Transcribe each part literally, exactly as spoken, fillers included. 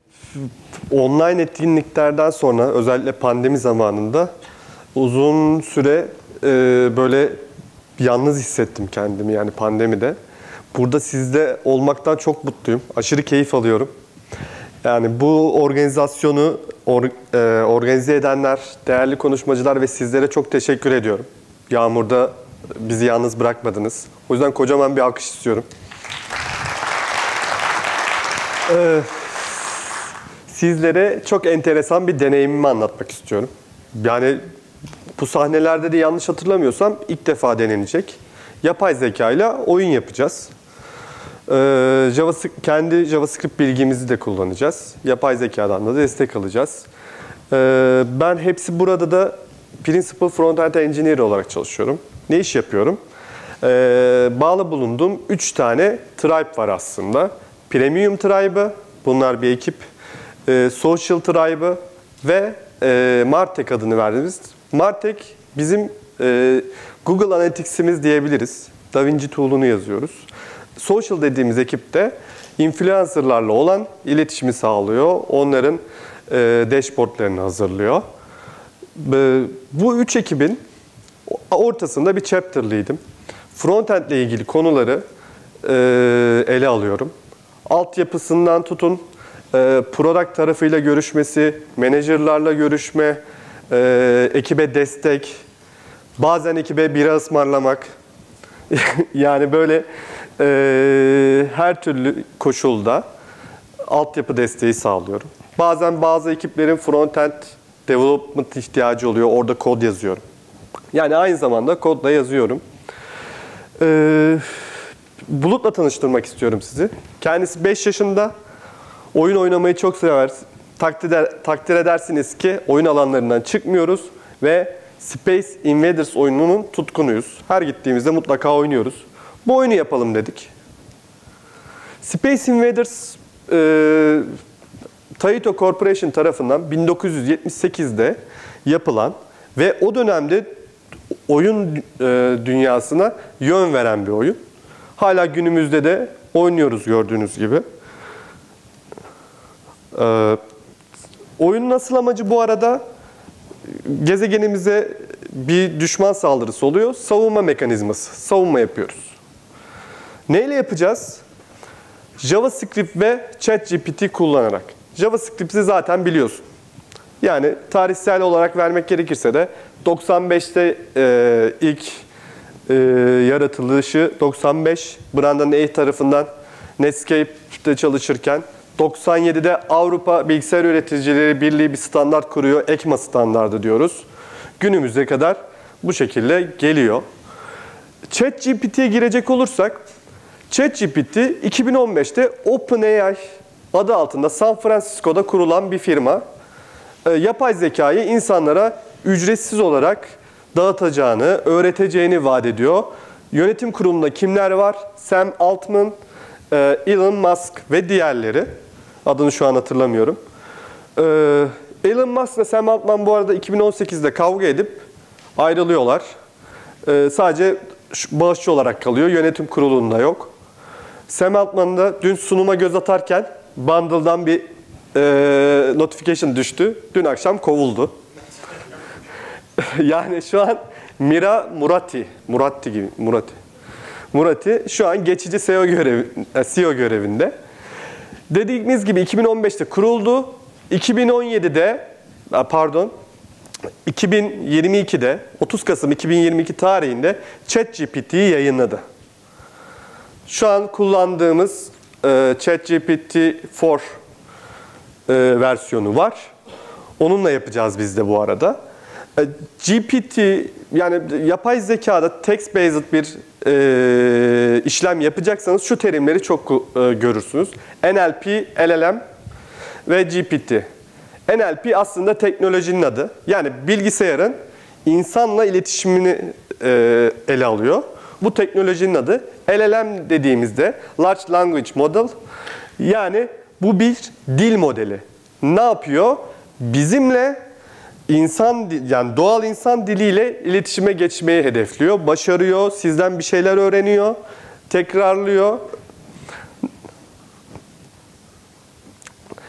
online etkinliklerden sonra özellikle pandemi zamanında uzun süre e, böyle yalnız hissettim kendimi yani pandemide. Burada sizde olmaktan çok mutluyum. Aşırı keyif alıyorum. Yani bu organizasyonu or, e, organize edenler, değerli konuşmacılar ve sizlere çok teşekkür ediyorum. Yağmurda bizi yalnız bırakmadınız. O yüzden kocaman bir alkış istiyorum. Ee, sizlere çok enteresan bir deneyimimi anlatmak istiyorum. Yani bu sahnelerde de yanlış hatırlamıyorsam ilk defa denenecek. Yapay zeka ile oyun yapacağız. Ee, JavaScript, kendi JavaScript bilgimizi de kullanacağız. Yapay zekadan da destek alacağız. Ee, ben hepsi burada da Principal Frontend Engineer olarak çalışıyorum. Ne iş yapıyorum? Ee, bağlı bulunduğum üç tane tribe var aslında. Premium tribe'ı, bunlar bir ekip. Ee, Social tribe'ı ve e, Martech adını verdiğimiz. Martech bizim e, Google Analytics'imiz diyebiliriz. DaVinci tool'unu yazıyoruz. Social dediğimiz ekipte influencerlarla olan iletişimi sağlıyor. Onların e, dashboardlarını hazırlıyor. E, bu üç ekibin ortasında bir chapter lead'im. Frontend ile ilgili konuları e, ele alıyorum. Altyapısından tutun, e, product tarafıyla görüşmesi, menajerlarla görüşme, e, ekibe destek, bazen ekibe bira ısmarlamak. Yani böyle e, her türlü koşulda altyapı desteği sağlıyorum. Bazen bazı ekiplerin frontend development ihtiyacı oluyor. Orada kod yazıyorum. Yani aynı zamanda kod da yazıyorum. Ee, Bulut'la tanıştırmak istiyorum sizi. Kendisi beş yaşında. Oyun oynamayı çok sever. Takdir, takdir edersiniz ki oyun alanlarından çıkmıyoruz ve Space Invaders oyununun tutkunuyuz. Her gittiğimizde mutlaka oynuyoruz. Bu oyunu yapalım dedik. Space Invaders e, Taito Corporation tarafından bin dokuz yüz yetmiş sekizde yapılan ve o dönemde oyun e, dünyasına yön veren bir oyun. Hala günümüzde de oynuyoruz gördüğünüz gibi. E, oyunun asıl amacı bu arada gezegenimize bir düşman saldırısı oluyor. Savunma mekanizması. Savunma yapıyoruz. Neyle yapacağız? JavaScript ve ChatGPT kullanarak. JavaScript'i zaten biliyorsun. Yani tarihsel olarak vermek gerekirse de doksan beşte e, ilk e, yaratılışı doksan beş Brandon Eich tarafından Netscape'de çalışırken doksan yedide Avrupa Bilgisayar Üreticileri Birliği bir standart kuruyor. ECMA standardı diyoruz. Günümüze kadar bu şekilde geliyor. ChatGPT'ye girecek olursak ChatGPT iki bin on beşte OpenAI adı altında San Francisco'da kurulan bir firma. E, yapay zekayı insanlara ücretsiz olarak dağıtacağını, öğreteceğini vaat ediyor. Yönetim kurulunda kimler var? Sam Altman, e, Elon Musk ve diğerleri. Adını şu an hatırlamıyorum. E, Elon Musk ve Sam Altman bu arada iki bin on sekizde kavga edip ayrılıyorlar. E, sadece bağışçı olarak kalıyor. Yönetim kurulunda yok. Sam Altman da dün sunuma göz atarken Bundle'dan bir e, notification düştü. Dün akşam kovuldu. Yani şu an Mira Murati, Murati gibi, Murati. Murati şu an geçici C E O, görevi, C E O görevinde. Dediğimiz gibi iki bin on beşte kuruldu. iki bin on yedide, pardon, iki bin yirmi ikide, otuz Kasım iki bin yirmi iki tarihinde ChatGPT'yi yayınladı. Şu an kullandığımız e, ChatGPT dört e, versiyonu var. Onunla yapacağız biz de bu arada. E, G P T, yani yapay zekada text-based bir e, işlem yapacaksanız şu terimleri çok e, görürsünüz. N L P, L L M ve G P T. N L P aslında teknolojinin adı. Yani bilgisayarın insanla iletişimini e, ele alıyor. Bu teknolojinin adı. L L M dediğimizde Large Language Model. Yani bu bir dil modeli. Ne yapıyor? Bizimle insan, yani doğal insan diliyle iletişime geçmeyi hedefliyor. Başarıyor, sizden bir şeyler öğreniyor, tekrarlıyor.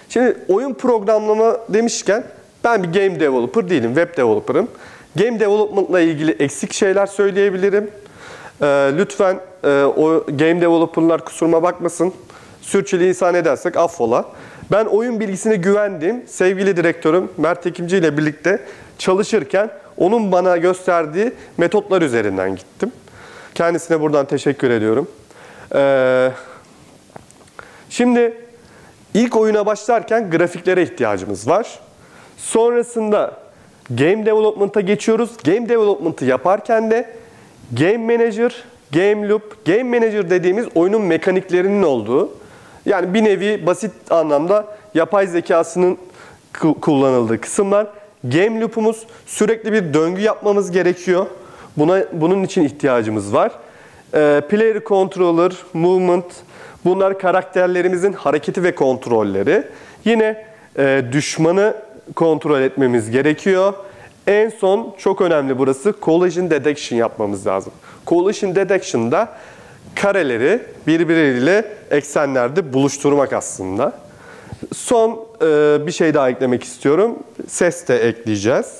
Şimdi oyun programlama demişken ben bir game developer değilim, web developer'ım. Game development ile ilgili eksik şeyler söyleyebilirim. Ee, lütfen e, o game developer'lar kusuruma bakmasın. Sürçülisan edersek affola. Ben oyun bilgisine güvendiğim sevgili direktörüm Mert Ekimci ile birlikte çalışırken onun bana gösterdiği metotlar üzerinden gittim. Kendisine buradan teşekkür ediyorum. Ee, şimdi ilk oyuna başlarken grafiklere ihtiyacımız var. Sonrasında game development'a geçiyoruz. Game development'ı yaparken de game manager, game loop, game manager dediğimiz oyunun mekaniklerinin olduğu, yani bir nevi basit anlamda yapay zekasının kullanıldığı kısımlar. Game loop'umuz, sürekli bir döngü yapmamız gerekiyor. Buna, bunun için ihtiyacımız var. E, player controller, movement, bunlar karakterlerimizin hareketi ve kontrolleri. Yine e, düşmanı kontrol etmemiz gerekiyor. En son çok önemli burası, collision detection yapmamız lazım. Collision detection'da kareleri birbirleriyle eksenlerde buluşturmak aslında. Son e, bir şey daha eklemek istiyorum. Ses de ekleyeceğiz.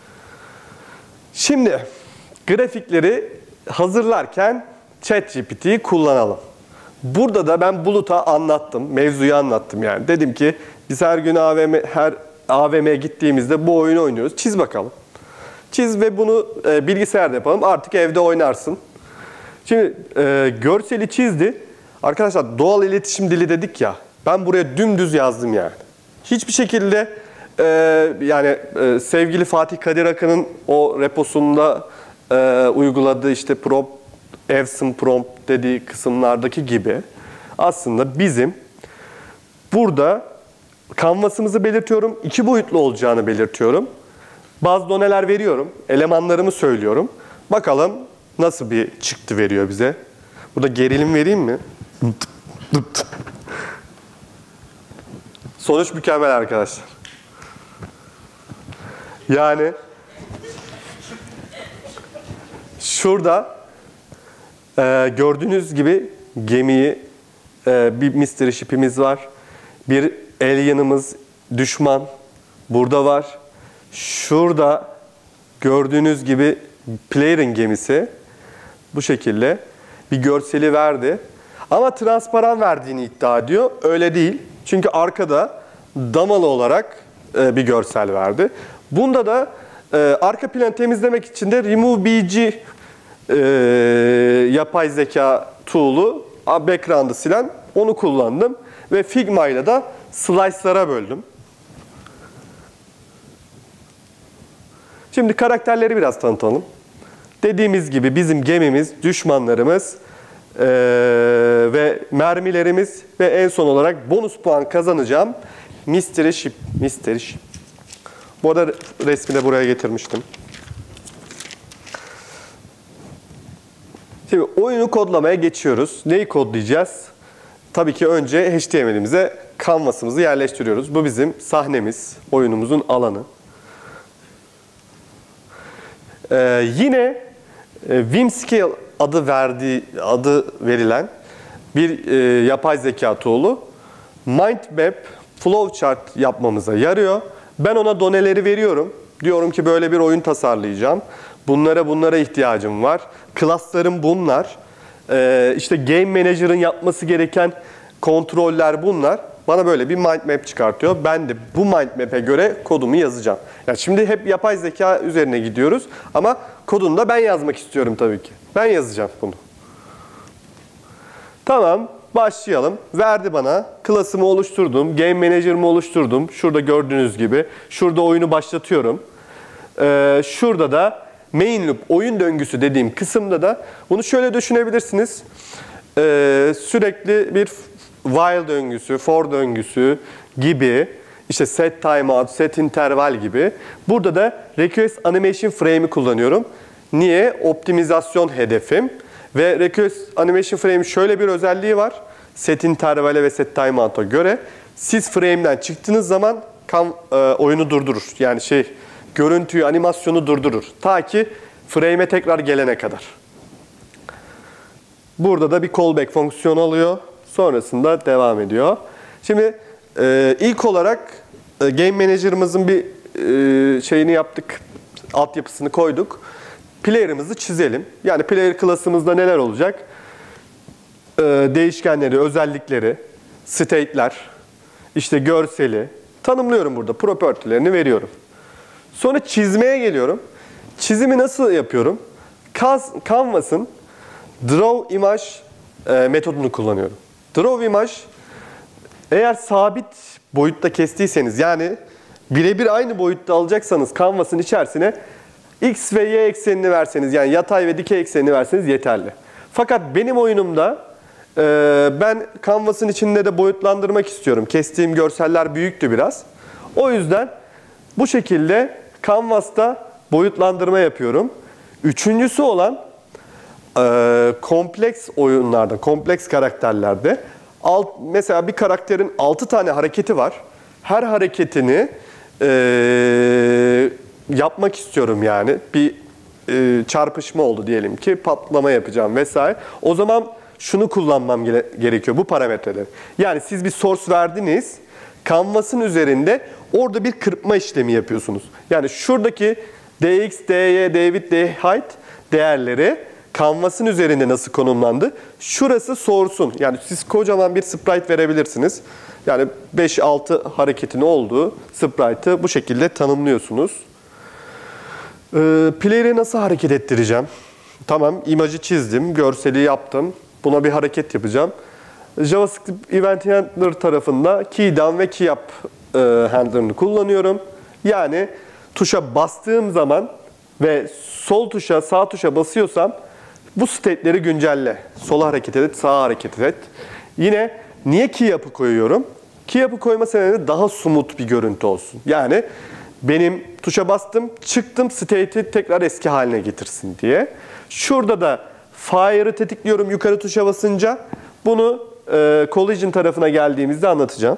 Şimdi grafikleri hazırlarken ChatGPT'yi kullanalım. Burada da ben Bulut'a anlattım, mevzuyu anlattım yani. Dedim ki biz her gün A V M, her A V M'ye gittiğimizde bu oyunu oynuyoruz. Çiz bakalım. Çiz ve bunu e, bilgisayarda yapalım. Artık evde oynarsın. Şimdi e, görseli çizdi. Arkadaşlar doğal iletişim dili dedik ya. Ben buraya dümdüz yazdım yani. Hiçbir şekilde e, yani e, sevgili Fatih Kadir Akın'ın o reposunda e, uyguladığı işte prompt, Ewson prompt dediği kısımlardaki gibi aslında bizim burada kanvasımızı belirtiyorum. İki boyutlu olacağını belirtiyorum. Bazı doneler veriyorum. Elemanlarımı söylüyorum. Bakalım nasıl bir çıktı veriyor bize. Burada gerilim vereyim mi? Sonuç mükemmel arkadaşlar. Yani şurada e, gördüğünüz gibi gemiyi, e, bir mystery ship'imiz var. Bir alien'ımız, düşman burada var. Şurada gördüğünüz gibi player'in gemisi bu şekilde bir görseli verdi. Ama transparan verdiğini iddia ediyor. Öyle değil. Çünkü arkada damalı olarak e, bir görsel verdi. Bunda da e, arka planı temizlemek için de Remove B G e, yapay zeka tool'u, background'ı silen, onu kullandım. Ve Figma ile de slice'lara böldüm. Şimdi karakterleri biraz tanıtalım. Dediğimiz gibi bizim gemimiz, düşmanlarımız ee, ve mermilerimiz ve en son olarak bonus puan kazanacağım Mystery Ship. Mystery Ship. Bu arada resmi de buraya getirmiştim. Şimdi oyunu kodlamaya geçiyoruz. Neyi kodlayacağız? Tabii ki önce H T M L'imize kanvasımızı yerleştiriyoruz. Bu bizim sahnemiz, oyunumuzun alanı. Ee, yine e, Whimscale adı verdiği adı verilen bir e, yapay zeka tool'u Mindmap flowchart yapmamıza yarıyor. Ben ona doneleri veriyorum. Diyorum ki böyle bir oyun tasarlayacağım. Bunlara bunlara ihtiyacım var. Class'larım bunlar. Ee, işte Game Manager'ın yapması gereken kontroller bunlar. Bana böyle bir mindmap çıkartıyor. Ben de bu mindmap'e göre kodumu yazacağım. Yani şimdi hep yapay zeka üzerine gidiyoruz ama kodunu da ben yazmak istiyorum tabii ki. Ben yazacağım bunu. Tamam, başlayalım. Verdi bana. Class'ımı oluşturdum. Game Manager'ımı oluşturdum. Şurada gördüğünüz gibi. Şurada oyunu başlatıyorum. Ee, şurada da main loop, oyun döngüsü dediğim kısımda da bunu şöyle düşünebilirsiniz. Ee, sürekli bir while döngüsü, for döngüsü gibi, işte set timeout, set interval gibi. Burada da request animation frame'i kullanıyorum. Niye? Optimizasyon hedefim. Ve request animation frame'in şöyle bir özelliği var. Set interval'e ve set timeout'a göre siz frame'den çıktığınız zaman kam, e, oyunu durdurur. Yani şey, görüntüyü, animasyonu durdurur. Ta ki frame'e tekrar gelene kadar. Burada da bir callback fonksiyonu alıyor. Sonrasında devam ediyor. Şimdi Ee, ilk olarak e, Game Manager'ımızın bir e, şeyini yaptık, altyapısını koyduk. Player'ımızı çizelim. Yani player class'ımızda neler olacak? Ee, değişkenleri, özellikleri, state'ler, işte görseli tanımlıyorum burada. Property'lerini veriyorum. Sonra çizmeye geliyorum. Çizimi nasıl yapıyorum? Canvas'ın Draw Image e, metodunu kullanıyorum. Draw Image, eğer sabit boyutta kestiyseniz, yani birebir aynı boyutta alacaksanız Canvas'ın içerisine X ve Y eksenini verseniz, yani yatay ve dikey eksenini verseniz yeterli. Fakat benim oyunumda e, ben Canvas'ın içinde de boyutlandırmak istiyorum. Kestiğim görseller büyüktü biraz. O yüzden bu şekilde Canvas'ta boyutlandırma yapıyorum. Üçüncüsü olan e, kompleks oyunlarda, kompleks karakterlerde alt, mesela bir karakterin altı tane hareketi var. Her hareketini e, yapmak istiyorum yani. Bir e, çarpışma oldu diyelim ki, patlama yapacağım vesaire. O zaman şunu kullanmam gere gerekiyor, bu parametreleri. Yani siz bir source verdiniz, Canvas'ın üzerinde orada bir kırpma işlemi yapıyorsunuz. Yani şuradaki dx, dy, dwidth, dheight değerleri Canvas'ın üzerinde nasıl konumlandı? Şurası source'un. Yani siz kocaman bir sprite verebilirsiniz. Yani beş altı hareketin olduğu sprite'ı bu şekilde tanımlıyorsunuz. Ee, player'i nasıl hareket ettireceğim? Tamam, imajı çizdim, görseli yaptım. Buna bir hareket yapacağım. JavaScript Event Handler tarafında key down ve key up e, handler'ını kullanıyorum. Yani tuşa bastığım zaman ve sol tuşa, sağ tuşa basıyorsam bu state'leri güncelle. Sola hareket et, sağa hareket et. Yine niye key up'ı koyuyorum? Key up'ı koyma sebebi daha smooth bir görüntü olsun. Yani benim tuşa bastım, çıktım, state'i tekrar eski haline getirsin diye. Şurada da fire'ı tetikliyorum yukarı tuşa basınca. Bunu e, collision tarafına geldiğimizde anlatacağım.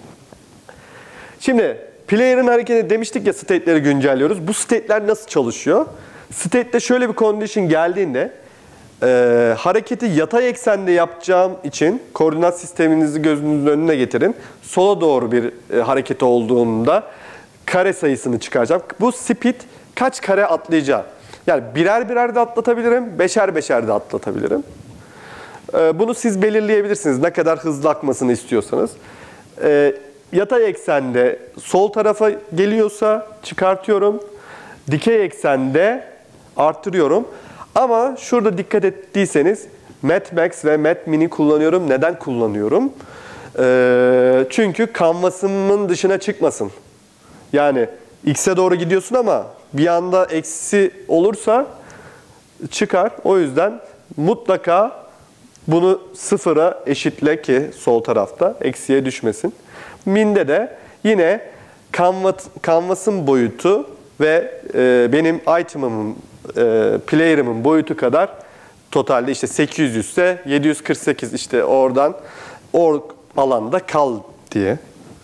Şimdi player'ın hareketi demiştik ya, state'leri güncelliyoruz. Bu state'ler nasıl çalışıyor? State'de şöyle bir condition geldiğinde e, hareketi yatay eksende yapacağım için koordinat sisteminizi gözünüzün önüne getirin. Sola doğru bir e, hareket olduğunda kare sayısını çıkaracağım. Bu speed kaç kare atlayacağım? Yani birer birer de atlatabilirim, beşer beşer de atlatabilirim. E, bunu siz belirleyebilirsiniz ne kadar hızlı akmasını istiyorsanız. E, yatay eksende sol tarafa geliyorsa çıkartıyorum. Dikey eksende arttırıyorum. Ama şurada dikkat ettiyseniz Mat Max ve Mat Mini kullanıyorum. Neden kullanıyorum? Ee, çünkü Canvas'ımın dışına çıkmasın. Yani X'e doğru gidiyorsun ama bir anda eksi olursa çıkar. O yüzden mutlaka bunu sıfıra eşitle ki sol tarafta eksiye düşmesin. Min'de de yine Canvas, Canvas'ın boyutu ve e, benim item'ımın, e, player'ımın boyutu kadar, totalde işte sekiz yüz ise yedi yüz kırk sekiz, işte oradan o alanda kal diye.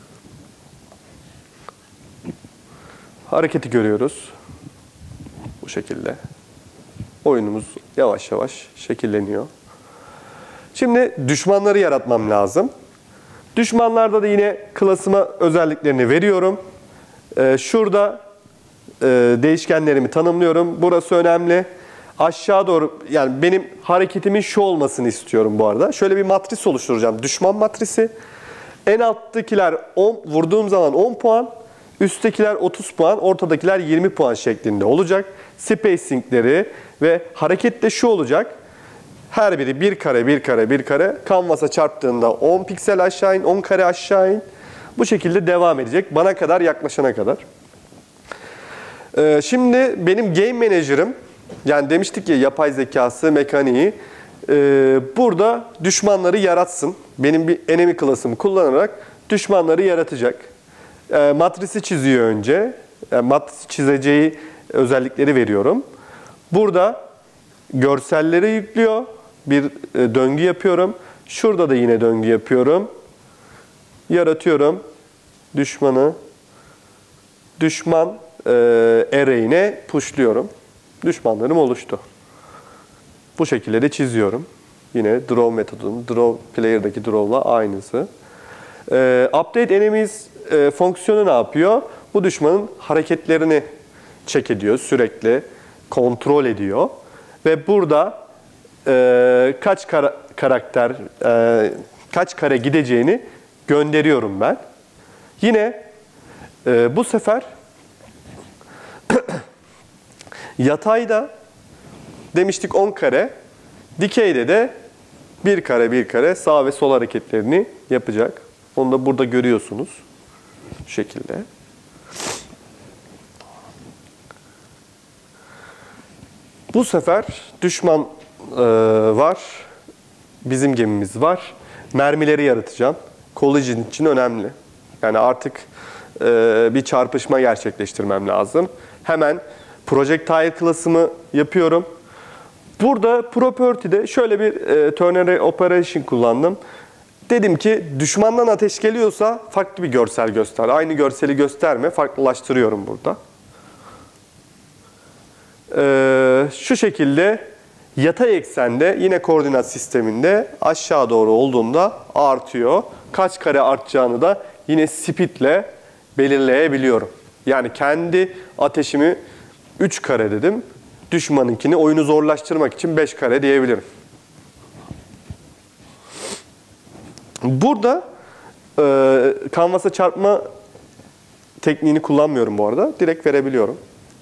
Hareketi görüyoruz. Bu şekilde. Oyunumuz yavaş yavaş şekilleniyor. Şimdi düşmanları yaratmam lazım. Düşmanlarda da yine class'ıma özelliklerini veriyorum. Ee, şurada e, değişkenlerimi tanımlıyorum. Burası önemli. Aşağı doğru, yani benim hareketimin şu olmasını istiyorum bu arada. Şöyle bir matris oluşturacağım. Düşman matrisi. En alttakiler on, vurduğum zaman on puan. Üsttekiler otuz puan. Ortadakiler yirmi puan şeklinde olacak. Spacing'leri ve hareket de şu olacak. Her biri bir kare, bir kare, bir kare. Canvas'a çarptığında on piksel aşağı in, on kare aşağı in. Bu şekilde devam edecek. Bana kadar yaklaşana kadar. Ee, şimdi benim Game Manager'ım, yani demiştik ya yapay zekası, mekaniği. Ee, burada düşmanları yaratsın. Benim bir enemy class'ımı kullanarak düşmanları yaratacak. Ee, matrisi çiziyor önce. Yani matrisi çizeceği özellikleri veriyorum. Burada görselleri yüklüyor. Bir e, döngü yapıyorum. Şurada da yine döngü yapıyorum. Yaratıyorum. Düşmanı. Düşman e, array'ine pushluyorum. Düşmanlarım oluştu. Bu şekilde de çiziyorum. Yine draw metodunun, draw player'daki draw'la aynısı. Ee, update enemies e, fonksiyonu ne yapıyor? Bu düşmanın hareketlerini check ediyor, sürekli kontrol ediyor. Ve burada e, kaç kara, karakter, e, kaç kare gideceğini gönderiyorum ben. Yine e, bu sefer yatayda demiştik on kare, dikeyde de bir kare bir kare sağ ve sol hareketlerini yapacak. Onu da burada görüyorsunuz. Bu şekilde. Bu sefer düşman e, var. Bizim gemimiz var. Mermileri yaratacağım. Collision için önemli. Yani artık e, bir çarpışma gerçekleştirmem lazım. Hemen projectile klasımı yapıyorum. Burada property'de şöyle bir e, ternary operation kullandım. Dedim ki düşmandan ateş geliyorsa farklı bir görsel göster. Aynı görseli gösterme, farklılaştırıyorum burada. Ee, şu şekilde yatay eksende yine koordinat sisteminde aşağı doğru olduğunda artıyor. Kaç kare artacağını da yine speed ile belirleyebiliyorum. Yani kendi ateşimi üç kare dedim. Düşmanınkini oyunu zorlaştırmak için beş kare diyebilirim. Burada e, kanvasa çarpma tekniğini kullanmıyorum bu arada. Direkt verebiliyorum.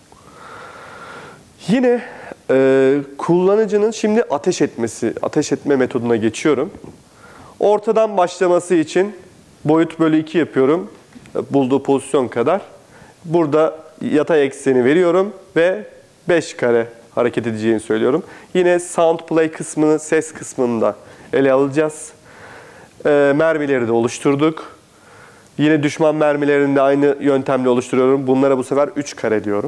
Yine e, kullanıcının şimdi ateş etmesi, ateş etme metoduna geçiyorum. Ortadan başlaması için boyut bölü iki yapıyorum. Bulduğu pozisyon kadar. Burada yatay ekseni veriyorum ve beş kare hareket edeceğini söylüyorum. Yine sound play kısmını, ses kısmını da ele alacağız. E, mermileri de oluşturduk. Yine düşman mermilerini de aynı yöntemle oluşturuyorum. Bunlara bu sefer üç kare diyorum.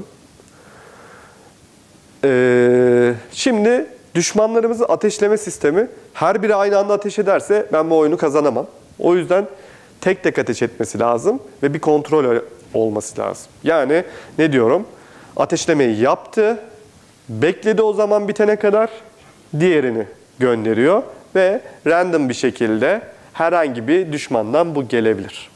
Ee, şimdi düşmanlarımızın ateşleme sistemi her biri aynı anda ateş ederse ben bu oyunu kazanamam. O yüzden tek tek ateş etmesi lazım ve bir kontrol olması lazım. Yani ne diyorum? Ateşlemeyi yaptı, bekledi o zaman bitene kadar diğerini gönderiyor ve random bir şekilde herhangi bir düşmandan bu gelebilir.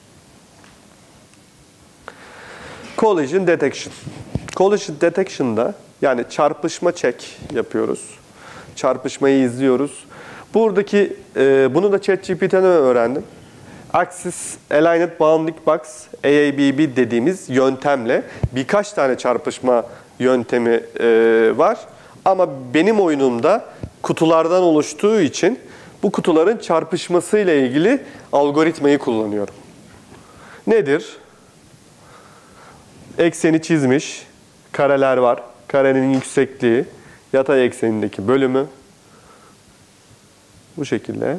Collision Detection. Collision Detection'da yani çarpışma check yapıyoruz. Çarpışmayı izliyoruz. Buradaki, e, bunu da ChatGPT'den öğrendim. Axis Aligned Bounding Box, A A B B dediğimiz yöntemle birkaç tane çarpışma yöntemi e, var. Ama benim oyunumda kutulardan oluştuğu için bu kutuların çarpışmasıyla ilgili algoritmayı kullanıyorum. Nedir? Ekseni çizmiş, kareler var. Karenin yüksekliği, yatay eksenindeki bölümü. Bu şekilde.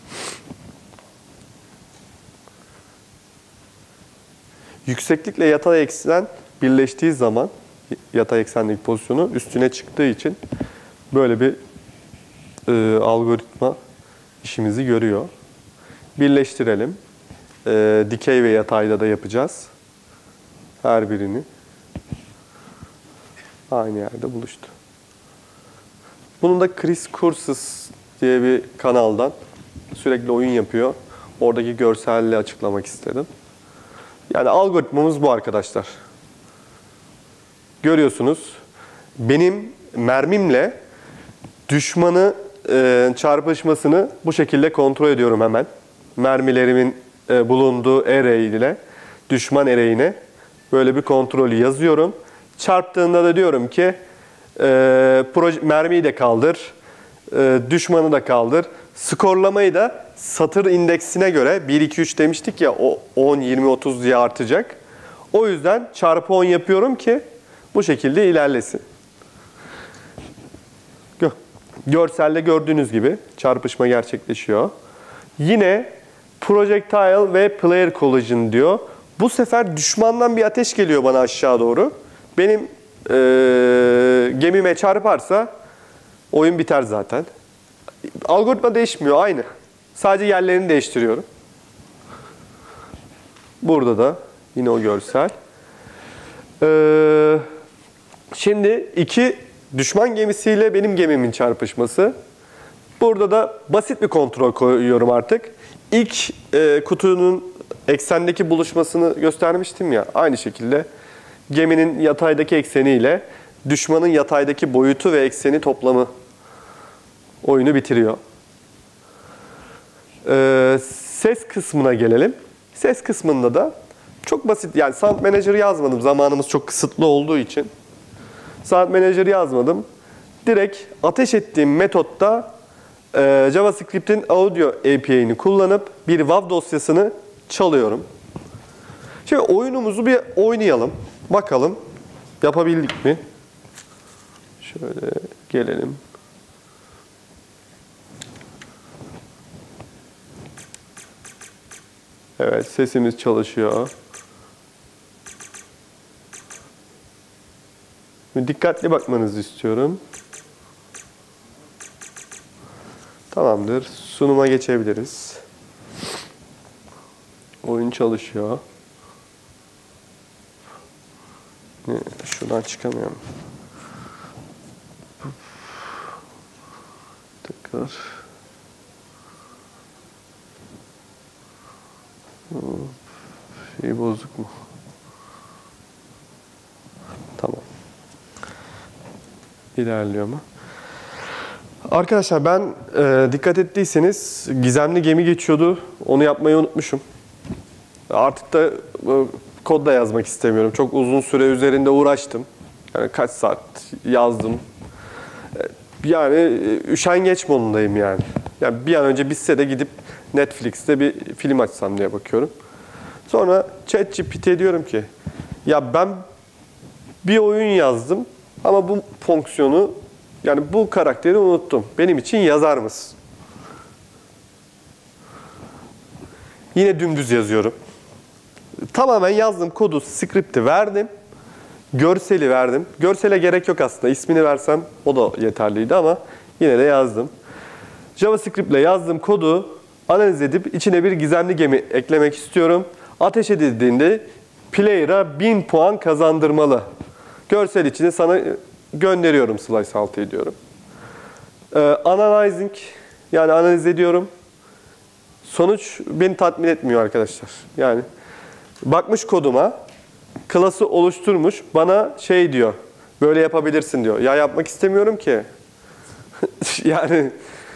Yükseklikle yatay eksen birleştiği zaman, yatay eksendeki pozisyonu üstüne çıktığı için böyle bir e, algoritma işimizi görüyor. Birleştirelim. E, dikey ve yatayda da yapacağız. Her birini. Aynı yerde buluştu. Bunun da Chris Courses diye bir kanaldan sürekli oyun yapıyor. Oradaki görselle açıklamak istedim. Yani algoritmamız bu arkadaşlar. Görüyorsunuz. Benim mermimle düşmanı e, çarpışmasını bu şekilde kontrol ediyorum hemen. Mermilerimin e, bulunduğu array ile düşman array'ine böyle bir kontrolü yazıyorum. Çarptığında da diyorum ki e, proje, mermiyi de kaldır, e, düşmanı da kaldır. Skorlamayı da satır indeksine göre bir, iki, üç demiştik ya o on, yirmi, otuz diye artacak. O yüzden çarpı on yapıyorum ki bu şekilde ilerlesin. Görselde gördüğünüz gibi çarpışma gerçekleşiyor. Yine projectile ve player collision diyor. Bu sefer düşmandan bir ateş geliyor bana aşağı doğru. Benim e, gemime çarparsa oyun biter zaten. Algoritma değişmiyor, aynı. Sadece yerlerini değiştiriyorum. Burada da yine o görsel. Ee, şimdi iki düşman gemisiyle benim gemimin çarpışması. Burada da basit bir kontrol koyuyorum artık. İlk e, kutunun eksendeki buluşmasını göstermiştim ya. Aynı şekilde geminin yataydaki ekseniyle düşmanın yataydaki boyutu ve ekseni toplamı oyunu bitiriyor. Ee, ses kısmına gelelim. Ses kısmında da çok basit. Yani Sound Manager yazmadım. Zamanımız çok kısıtlı olduğu için. Sound Manager yazmadım. Direkt ateş ettiğim metotta e, JavaScript'in Audio A P I'ni kullanıp bir WAV dosyasını çalıyorum. Şimdi oyunumuzu bir oynayalım. Bakalım yapabildik mi? Şöyle gelelim. Evet, sesimiz çalışıyor. Dikkatli bakmanızı istiyorum. Tamamdır. Sunuma geçebiliriz. Oyun çalışıyor. Şuradan çıkamıyorum. Tekrar. Şey bozuk mu? Tamam. İlerliyor mu? Arkadaşlar ben e, dikkat ettiyseniz gizemli gemi geçiyordu. Onu yapmayı unutmuşum. Artık da e, kod da yazmak istemiyorum. Çok uzun süre üzerinde uğraştım. Yani kaç saat yazdım. E, yani e, üşengeç modundayım yani. Yani bir an önce bitse de gidip Netflix'te bir film açsam diye bakıyorum. Sonra ChatGPT'ye diyorum ki ya ben bir oyun yazdım ama bu fonksiyonu yani bu karakteri unuttum. Benim için yazar mısın? Yine dümdüz yazıyorum. Tamamen yazdım kodu, script'i verdim. Görseli verdim. Görsele gerek yok aslında. İsmini versem o da yeterliydi ama yine de yazdım. JavaScript ile yazdığım kodu analiz edip içine bir gizemli gemi eklemek istiyorum. Ateş edildiğinde player'a bin puan kazandırmalı. Görsel içine sana gönderiyorum slice altı diyorum. Ee, analyzing yani analiz ediyorum. Sonuç beni tatmin etmiyor arkadaşlar. Yani bakmış koduma, klası oluşturmuş, bana şey diyor, böyle yapabilirsin diyor. Ya yapmak istemiyorum ki. Yani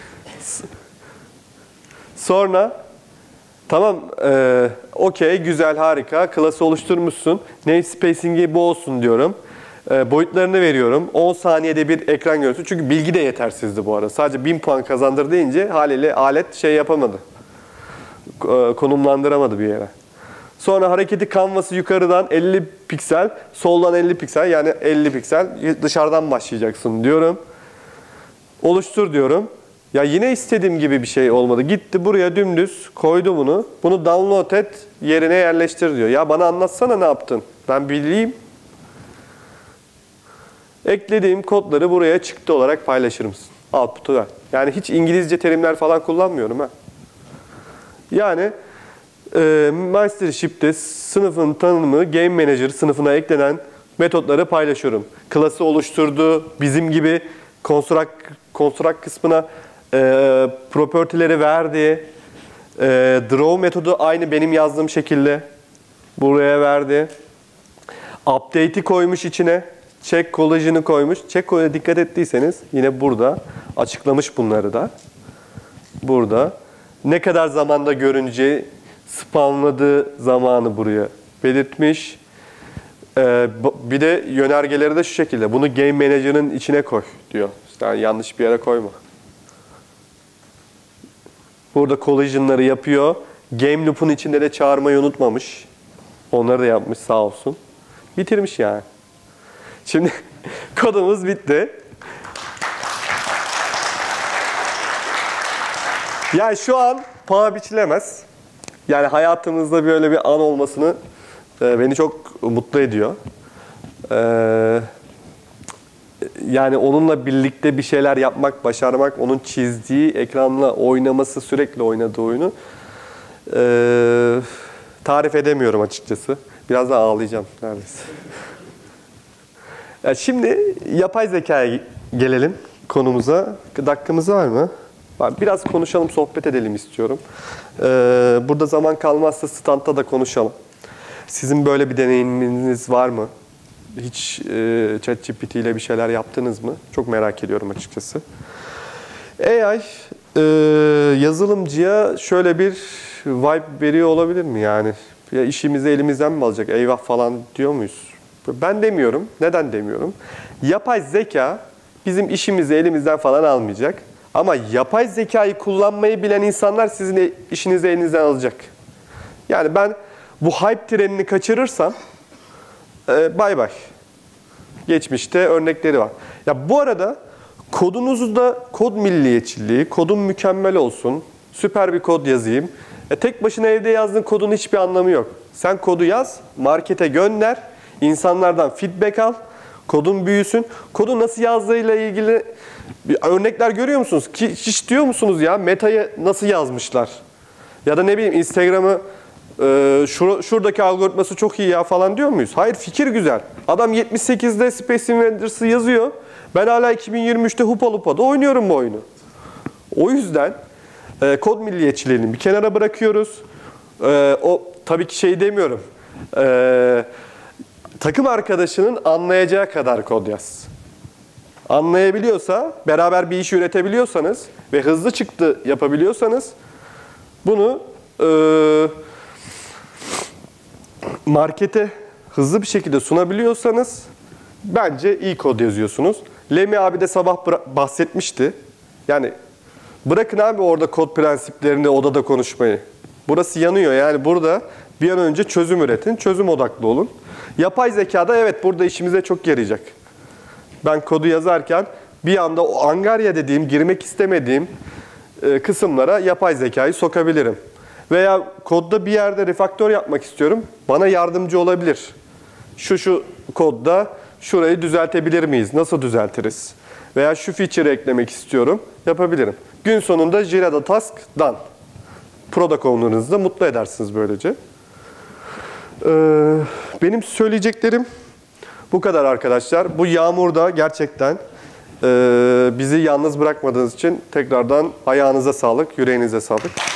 sonra tamam, e, okey, güzel, harika, klası oluşturmuşsun. Namespacing'i bu olsun diyorum. E, boyutlarını veriyorum. on saniyede bir ekran görüntüsü. Çünkü bilgi de yetersizdi bu arada. Sadece bin puan kazandır deyince haliyle alet şey yapamadı. E, konumlandıramadı bir yere. Sonra hareketi kanvası yukarıdan elli piksel, soldan elli piksel, yani elli piksel dışarıdan başlayacaksın diyorum. Oluştur diyorum. Ya yine istediğim gibi bir şey olmadı. Gitti buraya dümdüz koydu bunu. Bunu download et, yerine yerleştir diyor. Ya bana anlatsana ne yaptın? Ben bileyim. Eklediğim kodları buraya çıktı olarak paylaşır mısın? Output'u ver. Yani hiç İngilizce terimler falan kullanmıyorum ha. Yani e, Mastership'te sınıfın tanımı Game Manager sınıfına eklenen metotları paylaşıyorum. Klası oluşturdu, bizim gibi construct, construct kısmına e, property'leri verdi. E, draw metodu aynı benim yazdığım şekilde buraya verdi. Update'i koymuş içine. Check collision'ı koymuş. Check collision'a dikkat ettiyseniz yine burada açıklamış bunları da. Burada. Ne kadar zamanda görüneceği, spawnladığı zamanı buraya belirtmiş. Ee, bir de yönergeleri de şu şekilde. Bunu Game Manager'ın içine koy diyor. Yani yanlış bir yere koyma. Burada collision'ları yapıyor. Game loop'un içinde de çağırmayı unutmamış. Onları da yapmış sağ olsun. Bitirmiş yani. Şimdi kodumuz bitti. Yani şu an paha biçilemez. Yani hayatımızda böyle bir an olmasını e, beni çok mutlu ediyor. E, yani onunla birlikte bir şeyler yapmak, başarmak, onun çizdiği ekranla oynaması, sürekli oynadığı oyunu e, tarif edemiyorum açıkçası. Biraz daha ağlayacağım neredeyse. Yani şimdi yapay zekaya gelelim konumuza. Dakikamız var mı? Biraz konuşalım, sohbet edelim istiyorum. Ee, burada zaman kalmazsa standta da konuşalım. Sizin böyle bir deneyiminiz var mı? Hiç e, ChatGPT ile bir şeyler yaptınız mı? Çok merak ediyorum açıkçası. A I e, yazılımcıya şöyle bir vibe veriyor olabilir mi yani? Ya işimizi elimizden mi alacak? Eyvah falan diyor muyuz? Ben demiyorum. Neden demiyorum? Yapay zeka bizim işimizi elimizden falan almayacak. Ama yapay zekayı kullanmayı bilen insanlar sizin işinizi elinizden alacak. Yani ben bu hype trenini kaçırırsam e, bay bay. Geçmişte örnekleri var. Ya bu arada kodunuzda kod milliyetçiliği, kodun mükemmel olsun, süper bir kod yazayım. E, tek başına evde yazdığın kodun hiçbir anlamı yok. Sen kodu yaz, markete gönder, insanlardan feedback al, kodun büyüsün. Kodu nasıl yazdığıyla ilgili örnekler görüyor musunuz? Ki, hiç diyor musunuz ya Meta'yı nasıl yazmışlar? Ya da ne bileyim Instagram'ı e, şur şuradaki algoritması çok iyi ya falan diyor muyuz? Hayır, fikir güzel. Adam yetmiş sekizde Space Invaders'ı yazıyor. Ben hala iki bin yirmi üçte Hupa Lupa'da oynuyorum bu oyunu. O yüzden e, kod milliyetçiliğini bir kenara bırakıyoruz. E, o tabii ki şey demiyorum. E, takım arkadaşının anlayacağı kadar kod yaz. Anlayabiliyorsa, beraber bir iş üretebiliyorsanız ve hızlı çıktı yapabiliyorsanız bunu e, markete hızlı bir şekilde sunabiliyorsanız bence iyi kod yazıyorsunuz. Lemi abi de sabah bahsetmişti. Yani bırakın abi orada kod prensiplerini odada konuşmayı. Burası yanıyor yani burada bir an önce çözüm üretin, çözüm odaklı olun. Yapay zekada evet burada işimize çok yarayacak. Ben kodu yazarken bir anda o angarya dediğim, girmek istemediğim e, kısımlara yapay zekayı sokabilirim. Veya kodda bir yerde refaktör yapmak istiyorum. Bana yardımcı olabilir. Şu şu kodda şurayı düzeltebilir miyiz? Nasıl düzeltiriz? Veya şu feature eklemek istiyorum. Yapabilirim. Gün sonunda Jira'da task done. Product owner'ınızı da mutlu edersiniz böylece. Ee, benim söyleyeceklerim bu kadar arkadaşlar. Bu yağmurda gerçekten e, bizi yalnız bırakmadığınız için tekrardan ayağınıza sağlık, yüreğinize sağlık.